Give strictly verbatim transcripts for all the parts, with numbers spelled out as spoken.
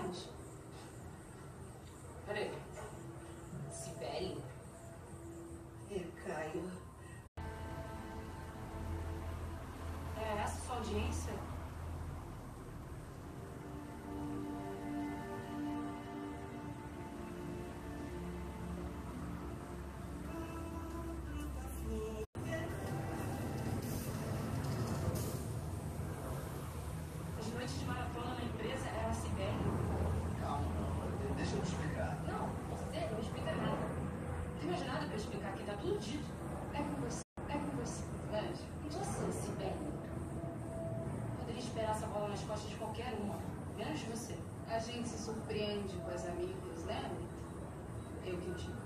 mais. Peraí. Sibeli? É, Caio. É essa a sua audiência? As noites de maratona na empresa era a Sibeli? Calma, não. Deixa eu te explicar. Não, você não explica nada. Não tem mais nada pra explicar aqui, tá tudo dito. É com você, é com você. Mas, e você, Sibeli? Poderia esperar essa bola nas costas de qualquer uma, menos você. A gente se surpreende com as amigas, né, Anitta? Eu que digo.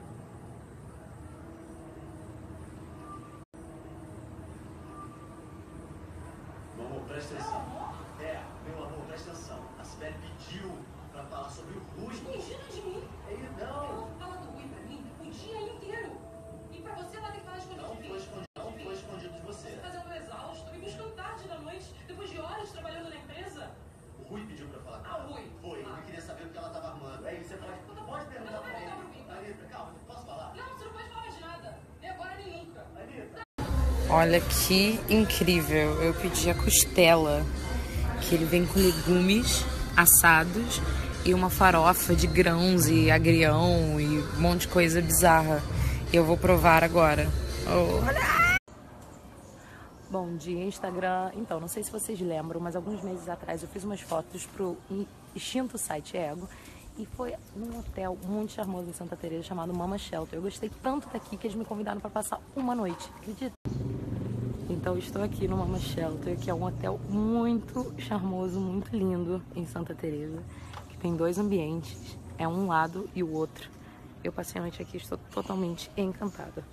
Meu amor, presta atenção. É, meu amor, presta atenção. A Sibeli pediu pra falar sobre o Rui. Fugindo de mim. Aí, Ela não. fala do Rui pra mim o dia inteiro. E pra você ela tem que falar escondido Não de mim. foi escondido, não foi escondido de você. Você fazendo exausto, me buscando tarde da noite, depois de horas trabalhando na empresa. O Rui pediu pra falar com Ah, ela. o Rui. Foi, ele Ah. queria saber o que ela tava armando. Aí você pode, pode perguntar Não, pra não, ele. não, não, não. Anitta, calma, posso falar? Não, você não pode falar de nada. Nem agora, nem nunca. Anitta. Olha que incrível. Eu pedi a costela, que ele vem com legumes assados e uma farofa de grãos e agrião e um monte de coisa bizarra. Eu vou provar agora. Olha! Bom dia, Instagram. Então, não sei se vocês lembram, mas alguns meses atrás eu fiz umas fotos pro extinto site Ego e foi num hotel muito charmoso em Santa Teresa chamado Mama Shelter. Eu gostei tanto daqui que eles me convidaram para passar uma noite, acredita? Então, estou aqui no Mama Shelter, que é um hotel muito charmoso, muito lindo em Santa Teresa, que tem dois ambientes, é um lado e o outro. Eu passei a noite aqui e estou totalmente encantada.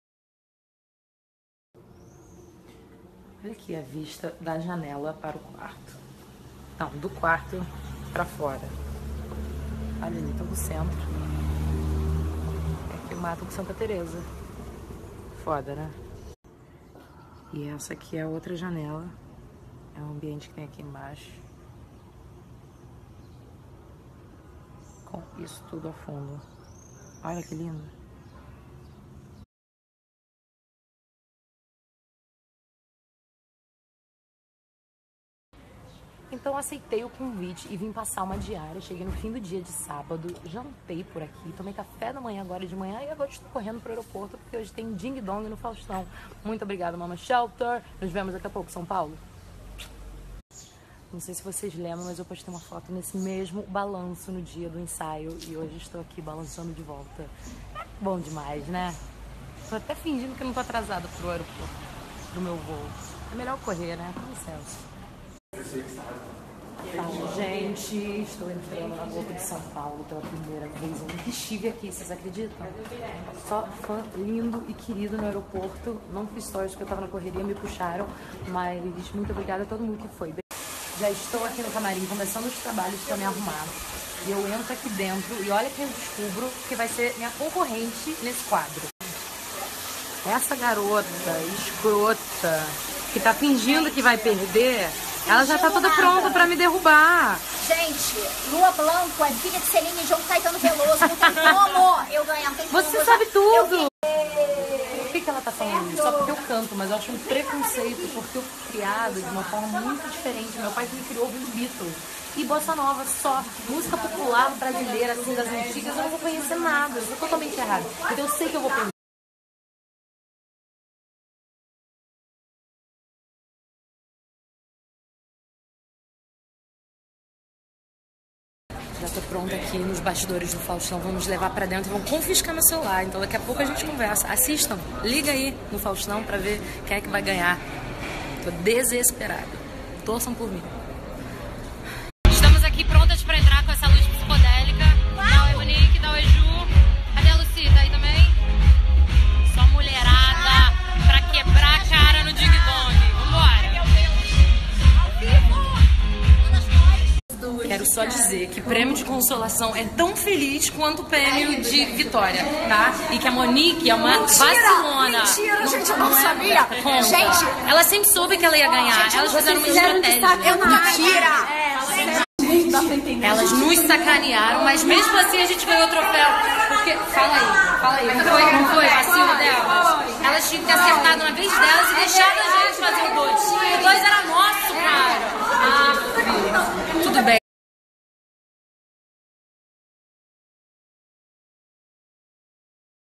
Olha aqui a vista da janela para o quarto. Não, do quarto para fora. Olha ali, estou no centro. É aqui o mato de Santa Teresa. Foda, né? E essa aqui é a outra janela. É o ambiente que tem aqui embaixo. Com isso tudo ao fundo. Olha que lindo. Então aceitei o convite e vim passar uma diária. Cheguei no fim do dia de sábado, jantei por aqui, tomei café da manhã agora de manhã e agora estou correndo pro aeroporto porque hoje tem Ding Dong no Faustão. Muito obrigada, Mama Shelter. Nos vemos daqui a pouco, São Paulo. Não sei se vocês lembram, mas eu postei uma foto nesse mesmo balanço no dia do ensaio e hoje estou aqui balançando de volta. Bom demais, né? Tô até fingindo que eu não tô atrasada pro aeroporto, pro meu voo. É melhor correr, né? Com licença. Fala, gente, estou entrando na Globo de São Paulo pela primeira vez. Eu nunca estive aqui, vocês acreditam? Só fã lindo e querido no aeroporto. Não fiz stories porque eu tava na correria, me puxaram, mas muito obrigada a todo mundo que foi. Já estou aqui no camarim começando os trabalhos para me arrumar. E eu entro aqui dentro e olha quem eu descubro que vai ser minha concorrente nesse quadro. Essa garota escrota que tá fingindo que vai perder, ela já tá toda pronta pra me derrubar. Gente, Lua Blanco é filha de Celine Dion, Caetano Veloso. Não tem como eu ganhar. Não tem como. Você sabe tudo. Por que que ela tá falando isso? Só porque eu canto, mas eu acho um preconceito, porque eu fui criada de uma forma muito diferente. Meu pai me criou ouvindo Beatles. E bossa nova só, música popular brasileira, assim, das antigas, eu não vou conhecer nada. Eu sou totalmente errada. Então eu sei que eu vou perder. Já tô pronta aqui nos bastidores do Faustão. Vamos levar pra dentro e vão confiscar meu celular. Então daqui a pouco a gente conversa. Assistam, liga aí no Faustão pra ver quem é que vai ganhar. Tô desesperada. Torçam por mim. Estamos aqui prontas pra entrar com essa luz psicodélica. Dá oi, Monique, dá oi, Ju. Cadê a Lucy? Tá aí também? Só mulherada pra quebrar a cara no Ding Dong. Vambora. Quero só dizer que prêmio de consolação é tão feliz quanto o prêmio de vitória, tá? E que a Monique é uma Mentira, vacilona. Mentira, não, gente, eu não, não sabia. É, conta. Gente, ela sempre soube que ela ia ganhar. Gente, Elas fizeram uma fizeram estratégia. Eu não mentira. É, gente, Elas nos sacanearam, mas mesmo assim a gente ganhou o troféu. Porque, fala aí, fala aí, não foi, não foi vacilo delas? Elas tinham que ter acertado na vez delas e deixado a gente fazer o dois. O dois era nosso.